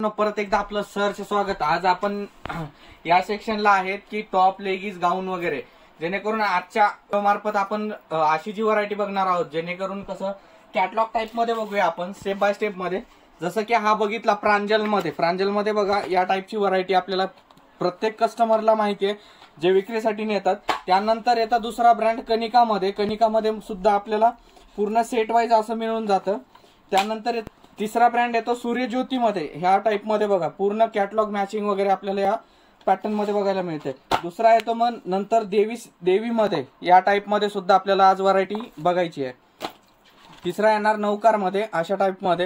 परत एकदा आपलं सरचे स्वागत। आज आपण या सेक्शनला आहेत की टॉप, लेगीज, गाऊन वगैरे, जेणेकरून आजच्या मार्फत आपण अशी जी व्हरायटी बघणार आहोत, जेणेकरून कसं कॅटलॉग टाइप मध्ये बघूया आपण स्टेप बाय स्टेप मध्ये। जसं की हा बघितला प्रांजलमध्ये बघा या टाइपची व्हरायटी आपल्याला प्रत्येक कस्टमरला माहिती आहे जे विक्रीसाठी नेतात। त्यानंतर येता दुसरा ब्रँड कनिकामध्ये सुद्धा आपल्याला पूर्ण सेट वाईज असं मिळून जातं। त्यानंतर तिसरा ब्रँड येतो सूर्यज्योतीमध्ये, ह्या टाइप मध्ये बघा पूर्ण कॅटलॉग मॅचिंग वगैरे आपल्याला या पॅटर्न मध्ये बघायला मिळते। दुसरा येतो मग नंतर देवीमध्ये, या टाइप मध्ये सुद्धा आपल्याला आज व्हरायटी बघायची आहे। तिसरा येणार नवकारमध्ये, अशा टाइप मध्ये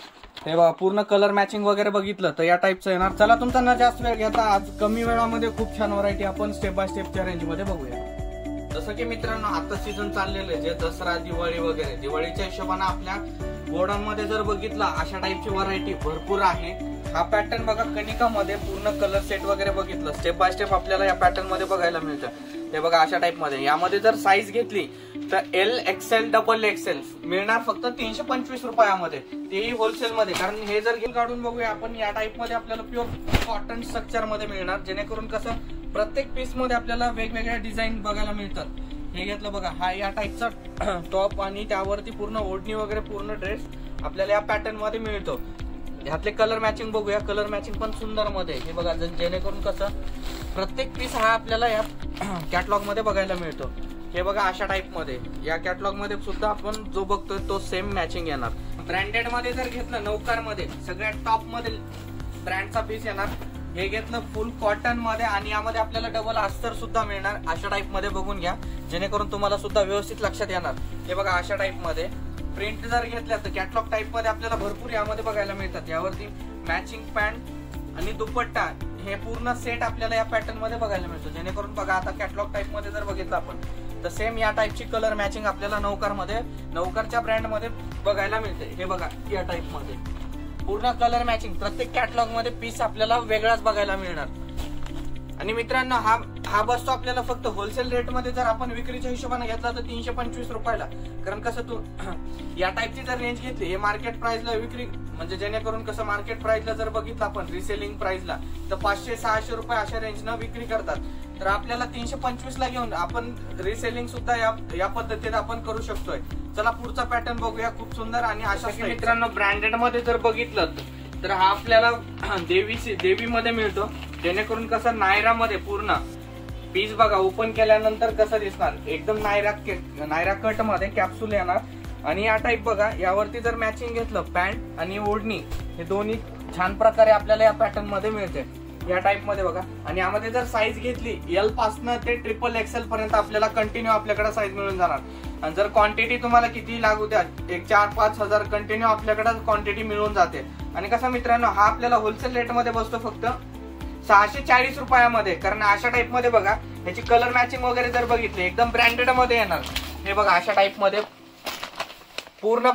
हे बघा पूर्ण कलर मॅचिंग वगैरे बघितलं तर या टाइपचं येणार। चला तुमचा न जास्त वेळ घेता आज कमी वेळामध्ये खूप छान व्हरायटी आपण स्टेप बाय स्टेपच्या रेंज मध्ये बघूया। जसं की मित्रांनो आता सीझन चाललेलं आहे, जे दसरा, दिवाळी वगैरे, दिवाळीच्या हिशोबाने आपल्या गोडाऊन मध्ये जर बघितला अशा टाइपची व्हरायटी भरपूर आहे। हा पॅटर्न बघा कनिकामध्ये पूर्ण कलर सेट वगैरे बघितलं, स्टेप बाय स्टेप आपल्याला या पॅटर्न मध्ये बघायला मिळतं। ते बघा अशा टाइप मध्ये, यामध्ये जर साईज घेतली तर एल, एक्सेल, डबल एक्सेल मिळणार फक्त 325 रुपयामध्ये, तेही होलसेल मध्ये। कारण हे जर काढून बघूया आपण, या टाइप मध्ये आपल्याला प्युअर कॉटन स्ट्रक्चर मध्ये मिळणार, जेणेकरून कसं प्रत्येक पीस मध्ये आपल्याला वेगवेगळ्या डिझाईन बघायला मिळतात। हे घेतलं बघा, हा या टाइपचा टॉप आणि त्यावरती पूर्ण ओढणी वगैरे पूर्ण ड्रेस आपल्याला या पॅटर्न मध्ये मिळतो। ह्यातले कलर मॅचिंग बघूया, कलर मॅचिंग पण सुंदर मध्ये हे बघा, जेणेकरून कसं प्रत्येक पीस हा आपल्याला या कॅटलॉग मध्ये बघायला मिळतो। हे बघा अशा टाइप मध्ये या कॅटलॉग मध्ये सुद्धा आपण जो बघतोय तो सेम मॅचिंग येणार। ब्रँडेड मध्ये जर घेतलं नवकार मध्ये सगळ्यात टॉप मध्ये ब्रँडचा पीस येणार। हे घेतलं फुल कॉटन मध्ये आणि यामध्ये आपल्याला डबल अस्तर सुद्धा मिळणार, अशा टाइप मध्ये बघून घ्या जेणेकरून तुम्हाला सुद्धा व्यवस्थित लक्षात येणार। हे बघा अशा टाइप मध्ये प्रिंट जर घेतल्या तर कॅटलॉग टाइप मध्ये आपल्याला भरपूर यामध्ये बघायला मिळतात। यावरती मॅचिंग पॅन्ट आणि दुपट्टा हे पूर्ण सेट आपल्याला या पॅटर्न मध्ये बघायला मिळतो। जेणेकरून बघा आता कॅटलॉग टाइप मध्ये जर बघितलं आपण तर सेम या टाइपची कलर मॅचिंग आपल्याला नवकारच्या ब्रँड मध्ये बघायला मिळते। हे बघा या टाइप मध्ये पूर्ण कलर मॅचिंग, प्रत्येक कॅटलॉग मध्ये पीस आपल्याला वेगळाच बघायला मिळणार। आणि मित्रांनो हा बसतो आपल्याला फक्त होलसेल रेट मध्ये, जर आपण विक्रीच्या हिशोबाने घेतला तर 325 रुपयाला। कारण कसं तू या टाइपची जर रेंज घेतली, हे मार्केट प्राइसला विक्री म्हणजे जेणेकरून कसं मार्केट प्राइसला जर बघितलं आपण रिसेलिंग प्राइसला तर 500-600 रुपये अशा रेंजनं विक्री करतात, तर आपल्याला 325 ला घेऊन आपण रिसेलिंग सुद्धा या पद्धतीने आपण करू शकतोय। चला पुढचा पॅटर्न बघूया, खूप सुंदर आणि अशा मित्रांनो ब्रँडेड मध्ये जर बघितलं तर हा आपल्याला देवीमध्ये मिळतो, जेणेकरून कसं नायरा मध्ये पूर्ण पीस बघा ओपन केल्यानंतर कसं दिसणार, एकदम नायरा कट मध्ये कॅप्सूल येणार। आणि या टाइप बघा, यावरती जर मॅचिंग घेतलं पॅन्ट आणि ओढणी, हे दोन्ही छान प्रकारे आपल्याला या पॅटर्न मध्ये मिळते या टाइप मध्ये बघा। आणि यामध्ये जर साईज घेतली एल पासून ते ट्रिपल एक्सेल पर्यंत आपल्याला कंटिन्यू आपल्याकडे साईज मिळून जाणार। आणि जर क्वांटिटी तुम्हाला किती लागू द्या, एक 4-5 हजार कंटिन्यू आपल्याकडे क्वांटिटी मिळून जाते। आणि कसं मित्रांनो हा आपल्याला होलसेल रेट मध्ये बसतो फक्त 640 रुपयामध्ये। कारण अशा टाइप मध्ये बघा ह्याची कलर मॅचिंग वगैरे जर बघितली एकदम ब्रँडेड मध्ये येणार। हे बघा अशा टाइप मध्ये पूर्ण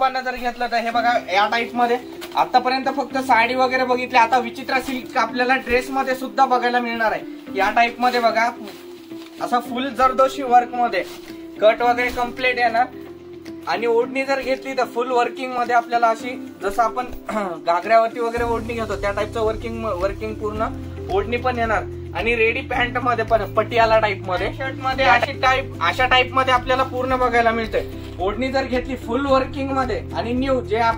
हिशोबाने जर घेतलं तर हे बघा या टाइप मध्ये आतापर्यंत फक्त साडी वगैरे बघितली, आता विचित्रा सिल्क आपल्याला ड्रेस मध्ये सुद्धा बघायला मिळणार आहे। या टाइप मध्ये बघा असा फुल जरदोशी वर्क मध्ये कट वगैरे कम्प्लीट येणार आणि ओढणी जर घेतली तर फुल वर्किंग मध्ये आपल्याला अशी जसं आपण घागऱ्यावरती वगैरे ओढणी घेतो त्या टाइपचं वर्किंग पूर्ण ओढणी पण येणार आणि रेडी पॅन्ट मध्ये पण पटियाला टाइप मध्ये शर्ट मध्ये अशा टाइप मध्ये आपल्याला पूर्ण बघायला मिळते। ओढणी जर घेतली फुल वर्किंग मध्ये आणि न्यू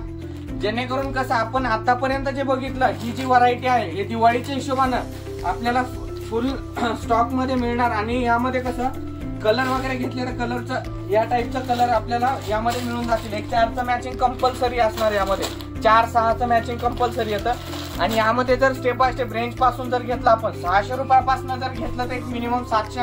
जेणेकरून कसं आपण आतापर्यंत जे बघितलं ही जी व्हरायटी आहे हे दिवाळीच्या हिशोबानं आपल्याला फुल स्टॉक मध्ये मिळणार आणि यामध्ये कसं कलर वगैरे घेतले तर कलरचं या टाइपचं कलर आपल्याला यामध्ये मिळून जातील। 1-4चं मॅचिंग कंपल्सरी असणार, यामध्ये 4-6चं मॅचिंग कंपल्सरी येतं आणि यामध्ये जर स्टेप बाय स्टेप रेंज पासून जर घेतलं आपण 600 रुपयापासून जर घेतलं तर एक मिनिमम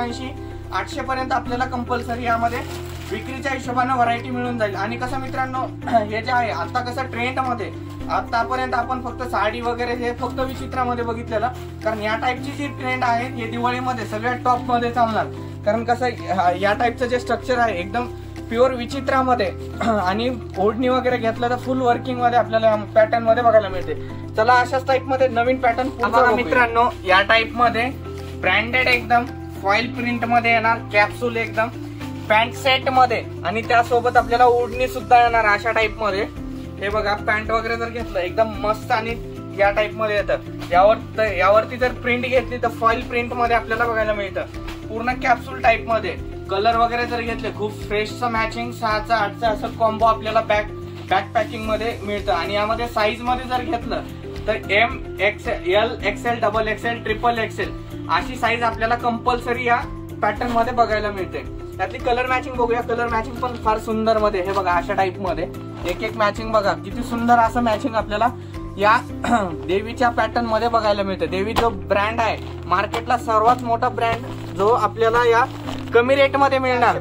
780-800 पर्यंत आपल्याला कंपल्सरी यामध्ये विक्रीच्या हिशोबाने व्हरायटी मिळून जाईल। आणि कसं मित्रांनो हे जे आहे आता कसं ट्रेंड मध्ये आतापर्यंत आपण फक्त साडी वगैरे हे फक्त विचित्रामध्ये बघितलेलं, कारण या टाइपची जी ट्रेंड आहे हे दिवाळीमध्ये सगळ्यात टॉप मध्ये चालणार, कारण कसं या टाइपचं जे स्ट्रक्चर आहे एकदम प्युअर विचित्रामध्ये आणि ओढणी वगैरे घेतलं तर फुल वर्किंग मध्ये आपल्याला पॅटर्न मध्ये बघायला मिळते। चला अशाच टाइप मध्ये नवीन पॅटर्न बघा मित्रांनो, या टाइप मध्ये ब्रँडेड एकदम फॉइल प्रिंट मध्ये येणार, कॅप्सूल एकदम पॅन्ट सेट मध्ये आणि त्यासोबत आपल्याला ओढणी सुद्धा येणार अशा टाइप मध्ये। हे बघा पॅन्ट वगैरे जर घेतलं एकदम मस्त आणि या टाइप मध्ये येतं। यावरती जर प्रिंट घेतली तर फॉइल प्रिंट मध्ये आपल्याला बघायला मिळतं, पूर्ण कॅप्सूल टाइप मध्ये। कलर वगैरे जर घेतले खूप फ्रेशचं मॅचिंग 6चं 8चं असं कॉम्बो आपल्याला बॅक पॅकिंग मध्ये मिळतं आणि यामध्ये साईज मध्ये जर घेतलं तर M, XL, XL, XXL, XXL अशी साईज आपल्याला कंपल्सरी या पॅटर्न मध्ये बघायला मिळते। त्यातली कलर मॅचिंग बघूया, कलर मॅचिंग पण फार सुंदर मध्ये, हे बघा अशा टाइप मध्ये एक मॅचिंग बघा किती सुंदर असं मॅचिंग आपल्याला या देवीच्या पॅटर्न मध्ये बघायला मिळतं। देवी जो ब्रँड आहे मार्केटला सर्वात मोठा ब्रँड जो आपल्याला या कमी रेट मध्ये मिळणार,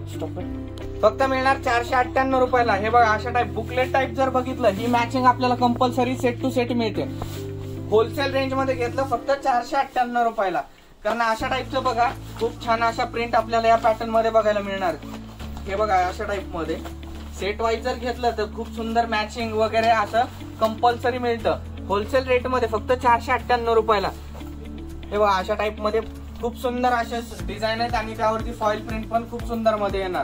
फक्त मिळणार 498 रुपयाला। हे बघा अशा टाइप बुकलेट टाइप जर बघितलं ही मॅचिंग आपल्याला कंपल्सरी सेट टू सेट मिळते। होलसेल रेंज मध्ये घेतलं फक्त 498 रुपयाला, कारण अशा टाइपचं बघा खूप छान अशा प्रिंट आपल्याला या पॅटर्न मध्ये बघायला मिळणार। हे बघा अशा टाइप मध्ये सेट वाईज जर घेतलं तर खूप सुंदर मॅचिंग वगैरे असं कंपल्सरी मिळतं होलसेल रेट मध्ये फक्त 498 रुपयाला। हे बघा अशा टाइप मध्ये खूप सुंदर असे डिझाईन आहेत आणि त्यावरती फॉइल प्रिंट पण खूप सुंदर मध्ये येणार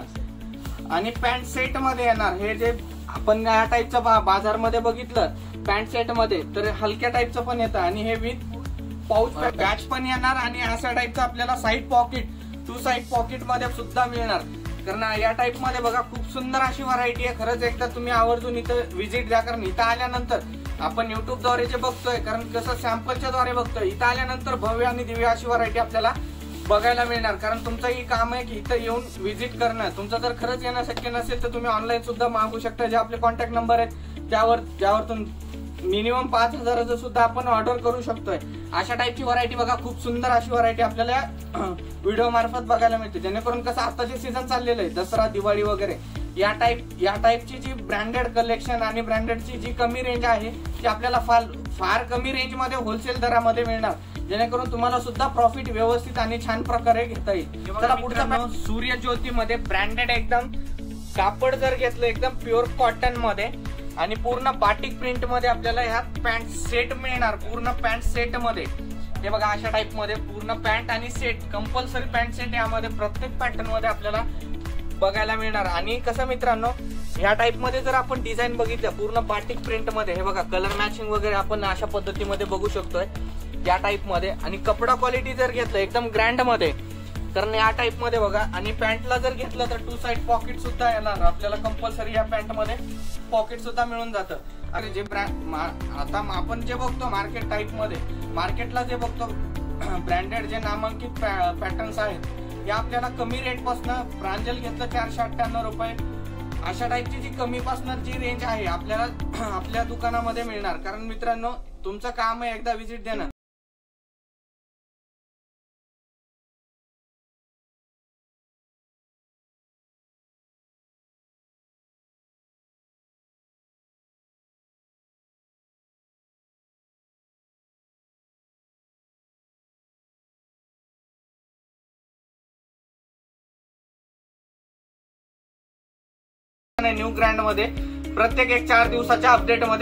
आणि पॅन्ट सेट मध्ये येणार। हे जे आपण या टाइपचं बाजारमध्ये बघितलं पॅन्ट सेट मध्ये तर हलक्या टाइपचं पण येतं आणि हे विथ पाऊच बॅच पण येणार आणि अशा टाइपचं आपल्याला साईड पॉकेट 2 साईड पॉकेट मध्ये सुद्धा मिळणार, कारण या टाइप मध्ये बघा खूप सुंदर अशी व्हरायटी आहे। खरंच एकदा तुम्ही आवर्जून इथं व्हिजिट द्या, कारण इथं आल्यानंतर आपण युट्यूब द्वारे जे बघतोय, कारण कसं सॅम्पलच्या द्वारे बघतोय, इथं आल्यानंतर भव्य आणि दिव्य अशी व्हरायटी आपल्याला बघायला मिळणार। कारण तुमचं ही काम आहे की इथं येऊन व्हिजिट करणं, तुमचं जर खरंच येणं शक्य नसेल तर तुम्ही ऑनलाईन सुद्धा मागू शकता, जे आपले कॉन्टॅक्ट नंबर आहेत त्यावरतून मिनिमम 5000 सुद्धा आपण ऑर्डर करू शकतोय। अशा टाइपची व्हरायटी बघा खूप सुंदर अशी व्हरायटी आपल्याला व्हिडिओ मार्फत बघायला मिळते, जेणेकरून कसं आताचे सीझन चाललेलं आहे दसरा दिवाळी वगैरे या टाइपची जी ब्रँडेड कलेक्शन आणि ब्रँडेडची जी कमी रेंज आहे ती आपल्याला फार कमी रेंज मध्ये होलसेल दरामध्ये मिळणार, जेणेकरून तुम्हाला सुद्धा प्रॉफिट व्यवस्थित आणि छान प्रकारे घेता येईल। चला पुढचा सूर्यज्योती मध्ये ब्रँडेड एकदम कापड जर घेतलं एकदम प्युअर कॉटन मध्ये आणि पूर्ण बाटिक प्रिंट मध्ये आपल्याला ह्यात पॅन्ट सेट मिळणार, पूर्ण पॅन्ट सेट मध्ये। हे बघा अशा टाइप मध्ये पूर्ण पॅन्ट आणि सेट कंपल्सरी पॅन्ट सेट यामध्ये प्रत्येक पॅटर्न मध्ये आपल्याला बघायला मिळणार। आणि कसं मित्रांनो ह्या टाइप मध्ये जर आपण डिझाईन बघितलं पूर्ण बाटिक प्रिंट मध्ये, हे बघा कलर मॅचिंग वगैरे आपण अशा पद्धतीमध्ये बघू शकतोय या टाइप मध्ये। आणि कपडा क्वालिटी जर घेतलं एकदम ग्रँड मध्ये, कारण या टाइप मध्ये बघा। आणि पॅन्टला जर घेतलं तर 2 साईड पॉकेट सुद्धा येणार आपल्याला कंपल्सरी, या पॅन्ट मध्ये पॉकेट सुद्धा मिळून जातं। अरे जे आता आपण जे बघतो मार्केट टाइप मध्ये, मार्केटला जे बघतो ब्रँडेड जे नामांकित पॅटर्न्स आहेत हे आपल्याला कमी रेट पासून प्रांजल घेतलं 498 रुपये, अशा टाइपची जी कमी पासून जी रेंज आहे आपल्याला आपल्या दुकानामध्ये मिळणार। कारण मित्रांनो तुमचं काम आहे एकदा व्हिजिट देणं। न्यू ग्रँड मध्ये प्रत्येक एक 4 दिवसाच्या अपडेट मध्ये